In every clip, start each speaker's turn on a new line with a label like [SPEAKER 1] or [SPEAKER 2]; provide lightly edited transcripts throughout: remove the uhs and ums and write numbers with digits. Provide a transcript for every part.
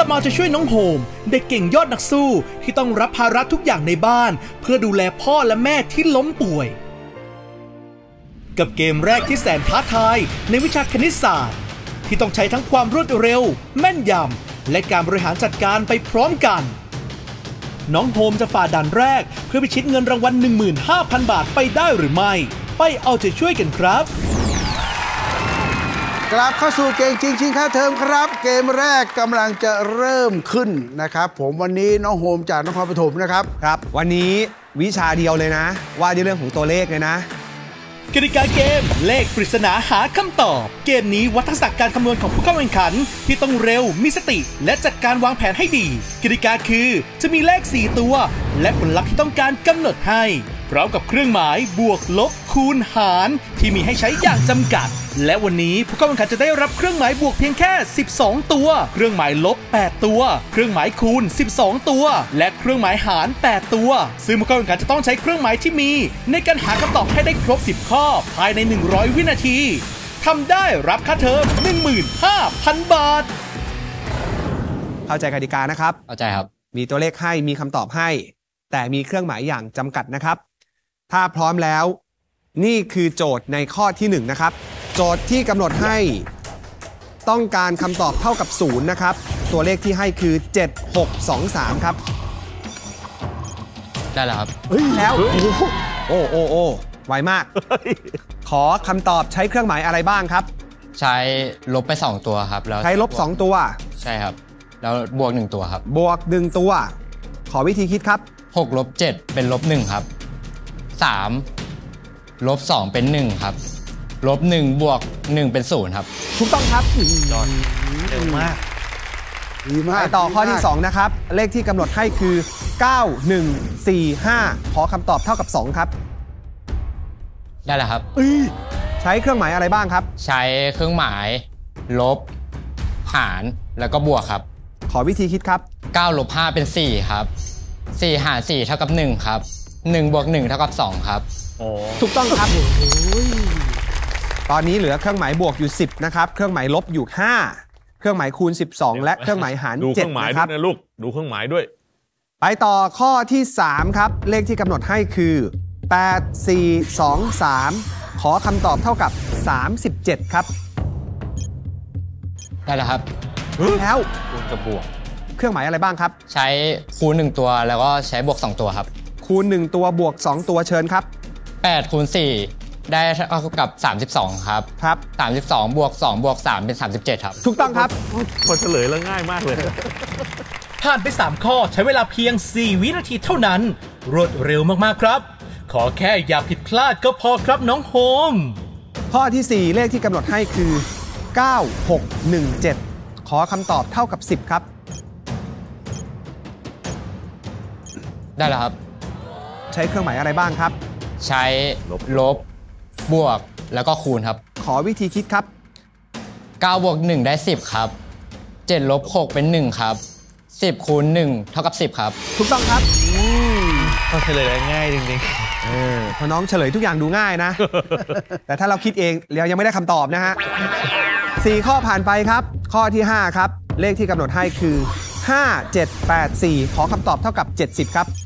[SPEAKER 1] บมาจะช่วยน้องโฮมเด็กเก่งยอดนักสู้ที่ต้องรับภาระทุกอย่างในบ้านเพื่อดูแลพ่อและแม่ที่ล้มป่วยกับเกมแรกที่แสนท้าทายในวิชาคณิตศาสตร์ที่ต้องใช้ทั้งความรวดเร็วแม่นยำและการบริหารจัดการไปพร้อมกันน้องโฮมจะฝ่าด่านแรกเพื่อพิชิตเงินรางวัล 15,000 บาทไปได้หรือไม่ไปเอาใจช่วยกันครับ
[SPEAKER 2] กลับเข้าสู่เก่งจริงๆค่าเทอมครับเกมแรกกำลังจะเริ่มขึ้นนะครับผมวันนี้น้องโฮมจากนครปฐมนะครับ
[SPEAKER 3] วันนี้วิชาเดียวเลยนะว่าในเรื่องของตัวเลขเลยนะ
[SPEAKER 1] กติกาเกมเลขปริศนาหาคำตอบเกมนี้วัดทักษะการคำนวณของผู้เข้าแข่งขันที่ต้องเร็วมีสติและจัดการวางแผนให้ดีกติกาคือจะมีเลข4ตัวและผลลัพธ์ที่ต้องการกำหนดให้พร้อมกับเครื่องหมายบวกลบคูณหารที่มีให้ใช้อย่างจำกัดและวันนี้ผู้เข้าแข่งขันจะได้รับเครื่องหมายบวกเพียงแค่12ตัวเครื่องหมายลบ8ตัวเครื่องหมายคูณ12ตัวและเครื่องหมายหาร8ตัวซึ่งผู้เข้าแข่งขันจะต้องใช้เครื่องหมายที่มีในการหาคำตอบให้ได้ครบ10ข้อภายใน100วินาทีทำได้รับค่าเทอม 15,000 บาท
[SPEAKER 3] เข้าใจกติกานะครับ
[SPEAKER 4] เข้าใจครับ
[SPEAKER 3] มีตัวเลขให้มีคำตอบให้แต่มีเครื่องหมายอย่างจำกัดนะครับถ้าพร้อมแล้วนี่คือโจทย์ในข้อที่1นะครับโจทย์ที่กำหนดให้ต้องการคำตอบเท่ากับ0นะครับตัวเลขที่ให้คือ7623ครับ
[SPEAKER 4] ได้แล้วครับ
[SPEAKER 3] แล้วโอ้ไวมากขอคำตอบใช้เครื่องหมายอะไรบ้างครับ
[SPEAKER 4] ใช้ลบไป2ตัวครับแล้ว
[SPEAKER 3] ใช้ลบ2ตัว
[SPEAKER 4] ใช่ครับแล้วบวก1ตัวครับ
[SPEAKER 3] บวก1ตัวขอวิธีคิดครับ
[SPEAKER 4] 6ลบ7เป็นลบ1ครับ3ลบ2เป็น1ครับลบ1บวก1เป็น0ครับ
[SPEAKER 3] ถูกต้องครับ
[SPEAKER 1] ยอดเร็วมาก
[SPEAKER 2] ดีมาก
[SPEAKER 3] ไปต่อข้อที่2นะครับเลขที่กำหนดให้คือ9145ขอคำตอบเท่ากับ2ครับ
[SPEAKER 4] ได้แล้วครับ
[SPEAKER 3] ใช้เครื่องหมายอะไรบ้างครับ
[SPEAKER 4] ใช้เครื่องหมายลบหารแล้วก็บวกครับ
[SPEAKER 3] ขอวิธีคิดครับ
[SPEAKER 4] 9ลบ5เป็น4ครับ4หาร4เท่ากับ1ครับ1บวก1เท่ากับ2ครับ
[SPEAKER 3] ถูกต้องครับตอนนี้เหลือเครื่องหมายบวกอยู่10นะครับเครื่องหมายลบอยู่5เครื่องหมายคูณ12และเครื่องหมายหาร7นะครับ
[SPEAKER 5] ลูกดูเครื่องหมายด้วย
[SPEAKER 3] ไปต่อข้อที่3ครับเลขที่กำหนดให้คือ8423ขอคำตอบเท่ากับ37ครับ
[SPEAKER 4] ได้แล้วครับ
[SPEAKER 3] แล้ว
[SPEAKER 4] คูณกับบวก
[SPEAKER 3] เครื่องหมายอะไรบ้างครับ
[SPEAKER 4] ใช้คูณ1ตัวแล้วก็ใช้บวก2ตัวครับ
[SPEAKER 3] คูณ1ตัวบวก2ตัวเชิญครับ
[SPEAKER 4] 8คูณ4ได้เท่ากับ32ครับ
[SPEAKER 3] ครับ
[SPEAKER 4] 32บวก2บวก3เป็น37ครับ
[SPEAKER 3] ถูกต้องครับ
[SPEAKER 5] พอเฉลยแล้วง่ายมากเลย
[SPEAKER 1] ผ่านไป3ข้อใช้เวลาเพียง4วินาทีเท่านั้นรวดเร็วมากๆครับขอแค่อย่าผิดพลาดก็พอครับน้องโฮม
[SPEAKER 3] ข้อที่4เลขที่กำหนดให้คือ9617ขอคำตอบเท่ากับ10ครับ
[SPEAKER 4] ได้แล้วครับ
[SPEAKER 3] ใช้เครื่องหมายอะไรบ้างครับ
[SPEAKER 4] ใช้ลบบวกแล้วก็คูณครับ
[SPEAKER 3] ขอวิธีคิดครับ
[SPEAKER 4] 9บวก1ได้10ครับ7ลบ6เป็น1ครับ10คูณ1เท่ากับ10ครับ
[SPEAKER 3] ถูกต้องครับ
[SPEAKER 5] ก็เฉลยง่ายจริง
[SPEAKER 3] พอน้องเฉลยทุกอย่างดูง่ายนะ แต่ถ้าเราคิดเองเรายังไม่ได้คำตอบนะฮะ4ข้อผ่านไปครับข้อที่5ครับเลขที่กำหนดให้คือ5784ขอคำตอบเท่ากับ70ครับ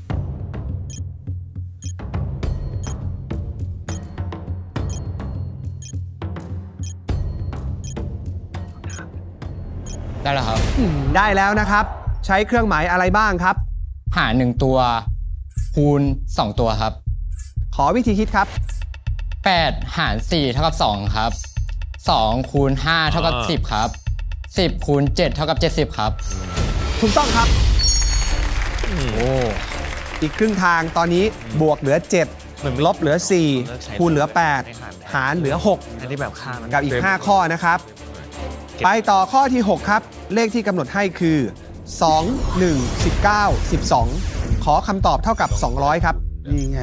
[SPEAKER 4] ได้แล้วครับ
[SPEAKER 3] ได้แล้วนะครับใช้เครื่องหมายอะไรบ้างครับ
[SPEAKER 4] หาร1ตัวคูณ2ตัวครับ
[SPEAKER 3] ขอวิธีคิดครับ
[SPEAKER 4] 8หาร4เท่ากับ2ครับ2คูณ5เท่ากับ10ครับ10คูณ7เท่ากับ70ครับ
[SPEAKER 3] ถูกต้องครับอีกครึ่งทางตอนนี้บวกเหลือ7ลบเหลือ4คูณเหลือ8หารเหลือ6
[SPEAKER 5] อันนี้แบบข้าง
[SPEAKER 3] กับอีก5ข้อนะครับไปต่อข้อที่6ครับเลขที่กำหนดให้คือ2 1 19 12ขอคำตอบเท่ากับ200ครับ
[SPEAKER 2] นี่ไง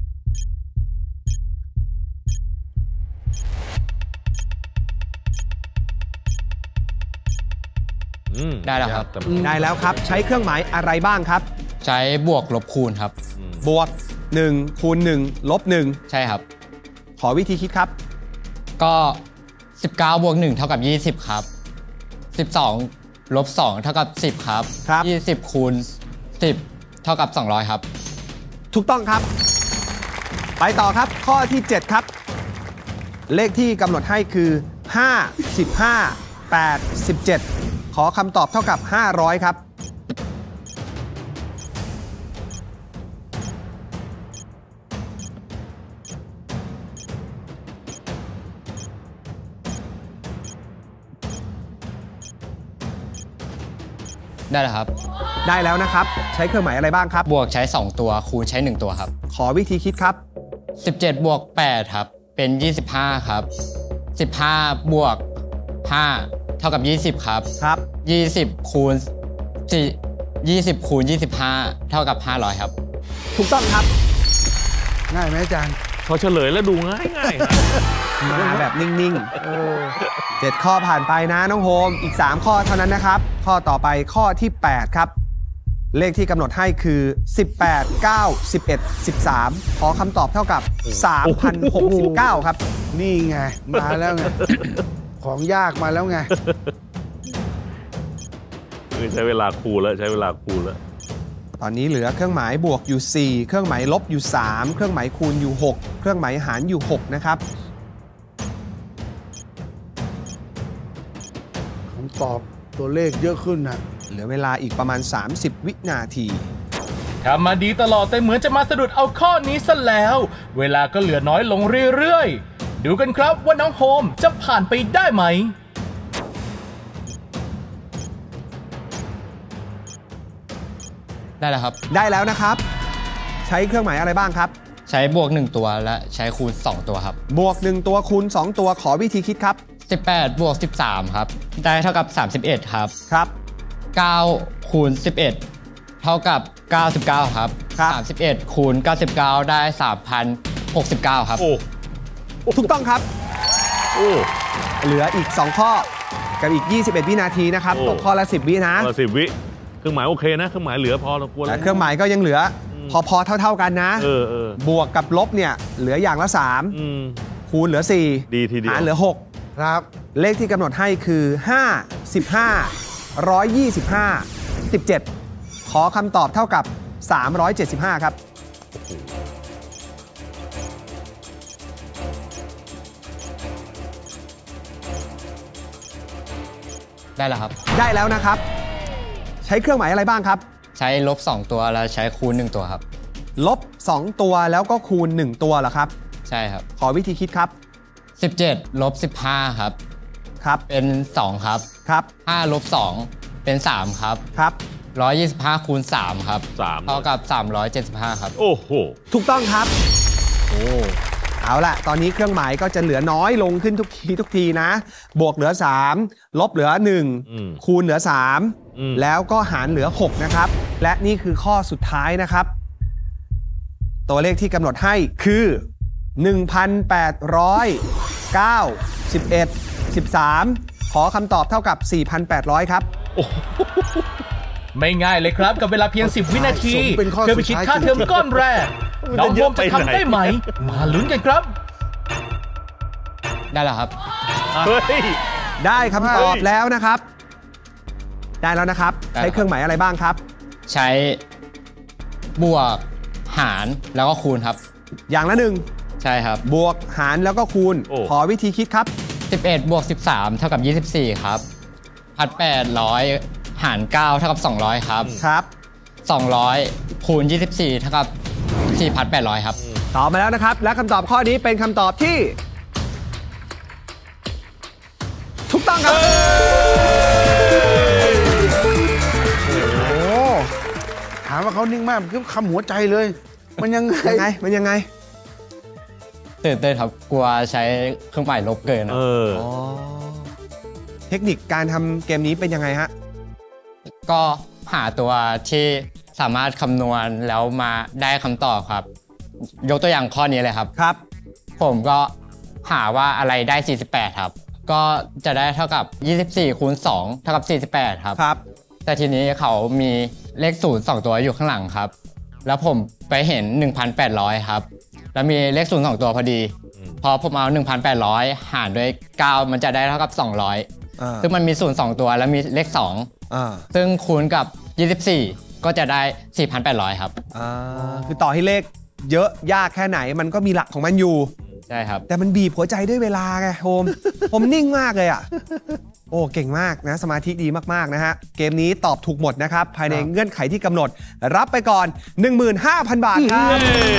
[SPEAKER 4] ได้แล้วครับ
[SPEAKER 3] ได้แล้วครับใช้เครื่องหมายอะไรบ้างครับ
[SPEAKER 4] ใช้บวกลบคูณครับ
[SPEAKER 3] บวก1คูณ1ลบ1
[SPEAKER 4] ใช่ครับ
[SPEAKER 3] ขอวิธีคิดครับ
[SPEAKER 4] ก็19บวก1เท่ากับ20ครับ12 ลบ2เท่ากับ10ครับ
[SPEAKER 3] ครับ
[SPEAKER 4] 20คูณ10เท่ากับ200ครับ
[SPEAKER 3] ถูกต้องครับ ไปต่อครับข้อที่ 7 ครับ เลขที่กำหนดให้คือ5 15 8 17ขอคำตอบเท่ากับ500ครับ
[SPEAKER 4] ได้แล้วครับ
[SPEAKER 3] ได้แล้วนะครับ ใช้เครื่องหมายอะไรบ้างครับ
[SPEAKER 4] บวกใช้2ตัวคูณใช้1ตัวครับ
[SPEAKER 3] ขอวิธีคิดครับ
[SPEAKER 4] 17บวก8ครับเป็น25ครับ15บวก5เท่ากับ20ครับ
[SPEAKER 3] ครับ
[SPEAKER 4] 20คูณ20คูณ25เท่ากับ500ครับ
[SPEAKER 3] ถูกต้องครับ
[SPEAKER 2] ง่ายไหมอาจารย์
[SPEAKER 5] พอเฉลยแล้วดูง่ายๆนะ
[SPEAKER 3] มาแบบนิ่งๆ7ข้อผ่านไปนะน้องโฮมอีก3ข้อเท่านั้นนะครับข้อต่อไปข้อที่8ครับเลขที่กำหนดให้คือ18 9 11 13ขอคำตอบเท่ากับ 3,069 ครับ
[SPEAKER 2] นี่ไง มาแล้วไง ของยากมาแล้วไง
[SPEAKER 5] ใช้เวลาคูณแล้วใช้เวลาคูณแล้ว
[SPEAKER 3] ตอนนี้เหลือเครื่องหมายบวกอยู่4เครื่องหมายลบอยู่3เครื่องหมายคูณอยู่6เครื่องหมายหารอยู่6นะครับ
[SPEAKER 2] คำตอบตัวเลขเยอะขึ้นนะ
[SPEAKER 3] เหลือเวลาอีกประมาณ30 วินาที
[SPEAKER 1] ทำมาดีตลอดแต่เหมือนจะมาสะดุดเอาข้อนี้ซะแล้ว เวลาก็เหลือน้อยลงเรื่อยๆ ดูกันครับว่าน้องโฮมจะผ่านไปได้ไหม
[SPEAKER 4] ได้แล้วครับ
[SPEAKER 3] ได้แล้วนะครับ ใช้เครื่องหมายอะไรบ้างครับ
[SPEAKER 4] ใช้บวก1ตัวและใช้คูณ2ตัวครับ
[SPEAKER 3] บวก1ตัวคูณ2ตัวขอวิธีคิดครับ
[SPEAKER 4] 18บวก13ครับได้เท่ากับ31ครับ
[SPEAKER 3] ครับ
[SPEAKER 4] 9คูณ11เท่ากับ99ครับ
[SPEAKER 3] ครับ
[SPEAKER 4] 31คูณ99ได้3,069ครับ
[SPEAKER 5] โอ้
[SPEAKER 3] ถูกต้องครับ
[SPEAKER 5] โอ้
[SPEAKER 3] เหลืออีก2ข้อกับอีก21วินาทีนะครับ
[SPEAKER 5] โอ้
[SPEAKER 3] ตกข้อละ10 วินะ
[SPEAKER 5] ข้อละ10 วิเครื่องหมายโอเคนะเครื่องหมายเหลือพอเราควร
[SPEAKER 3] และเครื่องหมายก็ยังเหลือพอเท่ากันนะ บวกกับลบเนี่ยเหลืออย่างละ
[SPEAKER 5] อืม
[SPEAKER 3] 3 คูณเหลือ4
[SPEAKER 5] ดีทีเดียว
[SPEAKER 3] หารเหลือ
[SPEAKER 2] ครับ
[SPEAKER 3] 6 เลขที่กำหนดให้คือ 5 15 125 17 ขอคำตอบเท่ากับ 375 ครับ
[SPEAKER 4] ได้แล้วครับ
[SPEAKER 3] ได้แล้วนะครับ ใช้เครื่องหมายอะไรบ้างครับ
[SPEAKER 4] ใช้ลบ2ตัวแล้วใช้คูณ1ตัวครับ
[SPEAKER 3] ลบ2ตัวแล้วก็คูณ1ตัวเหรอครับ
[SPEAKER 4] ใช่ครับ
[SPEAKER 3] ขอวิธีคิดครับ
[SPEAKER 4] 17ลบ15ครับ
[SPEAKER 3] ครับ
[SPEAKER 4] เป็น2ครับ
[SPEAKER 3] ครับ
[SPEAKER 4] 5ลบ2เป็น3ครับ
[SPEAKER 3] ครับ
[SPEAKER 4] 125คูณ3ครับ
[SPEAKER 5] 3
[SPEAKER 4] เท่ากับ375ครับ
[SPEAKER 5] โอ้โห
[SPEAKER 3] ถูกต้องครับ
[SPEAKER 4] โอ้
[SPEAKER 3] เอาล่ะ ตอนนี้เครื่องหมายก็จะเหลือน้อยลงขึ้นทุกทีนะ บวกเหลือ 3 ลบเหลือ 1 คูณเหลือ 3 แล้วก็หารเหลือ 6 นะครับ และนี่คือข้อสุดท้ายนะครับ ตัวเลขที่กำหนดให้คือ 1,800 9 11 13 ขอคำตอบเท่ากับ 4,800 ครับ
[SPEAKER 1] ไม่ง่ายเลยครับกับเวลาเพียง 10 วินาที
[SPEAKER 2] สมเป็นข้อ
[SPEAKER 1] เพื่อไปคิดค่าเทอมก้อนแรก น้องโฮมจะทำได้ไหม มาลุ้นกันครับ
[SPEAKER 4] ได้แล้วครับ
[SPEAKER 5] เฮ้ย
[SPEAKER 3] ได้คำตอบแล้วนะครับ ได้แล้วนะครับ
[SPEAKER 4] ได้ครับ
[SPEAKER 3] ใช้เครื่องหมายอะไรบ้างครับ
[SPEAKER 4] ใช้บวกหารแล้วก็คูณครับ
[SPEAKER 3] อย่างละหนึ่ง
[SPEAKER 4] ใช่ครับ
[SPEAKER 3] บวกหารแล้วก็คูณ
[SPEAKER 5] โอ้
[SPEAKER 3] ขอวิธีคิดครับ
[SPEAKER 4] 11บวก13เท่ากับ24ครับ1,800หาร9เท่ากับ200ครับ
[SPEAKER 3] ครับ
[SPEAKER 4] 200คูณ24เท่ากับ 4,800 ครับ
[SPEAKER 3] ตอบมาแล้วนะครับ และคำตอบข้อนี้เป็นคำตอบที่ ถูกต้องครับ
[SPEAKER 2] โอ้ถามว่าเขานิ่งมากคือคำหัวใจเลย มันยังไง
[SPEAKER 3] ยังไง มันยังไง
[SPEAKER 4] ตื่นเต้นครับ กลัวใช้เครื่องหมายลบเกินค
[SPEAKER 5] เอ
[SPEAKER 4] รับ
[SPEAKER 5] อ
[SPEAKER 3] เทคนิคการทำเกมนี้เป็นยังไงฮะ
[SPEAKER 4] ก็หาตัวที่สามารถคำนวณแล้วมาได้คำตอบครับ ยกตัวอย่างข้อนี้เลยครับ
[SPEAKER 3] ครับ
[SPEAKER 4] ผมก็หาว่าอะไรได้ 48 ครับ ก็จะได้เท่ากับ 24คูณ2เท่ากับ 48 ครับ
[SPEAKER 3] ครับ
[SPEAKER 4] แต่ทีนี้เขามีเลข0 2ตัวอยู่ข้างหลังครับ แล้วผมไปเห็น 1,800 ครับ แล้วมีเลข0 2ตัวพอดี พอผมเอา 1,800 หารด้วย 9 มันจะได้เท่ากับ 200 ซึ่งมันมี0 2ตัวแล้วมีเลขซึ่งคูณกับ 24 ก็จะได้ 4,800 ครับ
[SPEAKER 3] คือต่อให้เลขเยอะยากแค่ไหนมันก็มีหลักของมันอยู่
[SPEAKER 4] ใช่ครับ
[SPEAKER 3] แต่มันบีบหัวใจด้วยเวลาไงโฮม ผมนิ่งมากเลยอ่ะโอ้เก่งมากนะสมาธิดีมากๆนะฮะเกมนี้ตอบถูกหมดนะครับภายในเงื่อนไขที่กำหนดรับไปก่อน 15,000 บาทครับ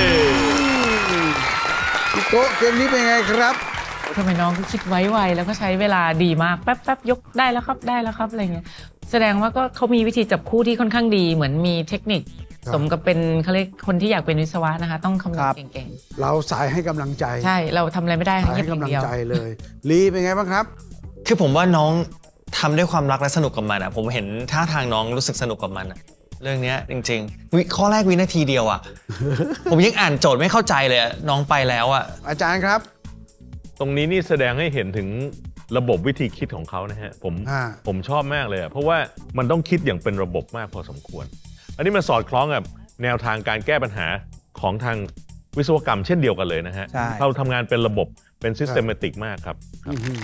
[SPEAKER 2] พี่โก้เกมนี้เป็นไงครับ
[SPEAKER 6] ทำไมน้องคิดไวแล้วก็ใช้เวลาดีมากแป๊บยกได้แล้วครับได้แล้วครับอะไรเงี้ยแสดงว่าก็เขามีวิธีจับคู่ที่ค่อนข้างดีเหมือนมีเทคนิคสมกับเป็นเขาเรียกคนที่อยากเป็นวิศวะนะคะต้องคำนวณเก่งๆ
[SPEAKER 2] เราสายให้กำลังใจ
[SPEAKER 6] ใช่เราทำอะไรไม่ได้
[SPEAKER 2] สายให้กำลังใจเลยลีเป็นไงบ้างครับ
[SPEAKER 7] คือผมว่าน้องทำด้วยความรักและสนุกกับมันผมเห็นท่าทางน้องรู้สึกสนุกกับมันเรื่องนี้จริงๆข้อแรกวินาทีเดียวผมยังอ่านโจทย์ไม่เข้าใจเลยน้องไปแล้ว
[SPEAKER 2] อาจารย์ครับ
[SPEAKER 5] ตรงนี้นี่แสดงให้เห็นถึงระบบวิธีคิดของเขานะฮะผมชอบมากเลยเพราะว่ามันต้องคิดอย่างเป็นระบบมากพอสมควรอันนี้มันสอดคล้องกับแนวทางการแก้ปัญหาของทางวิศวกรรมเช่นเดียวกันเลยนะฮะเราทำงานเป็นระบบเป็น systematic มากครับ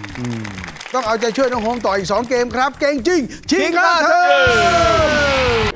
[SPEAKER 2] ต้องเอาใจช่วยน้องโฮมต่ออีก2 เกมครับเก่งจริงชิงค่าเทอม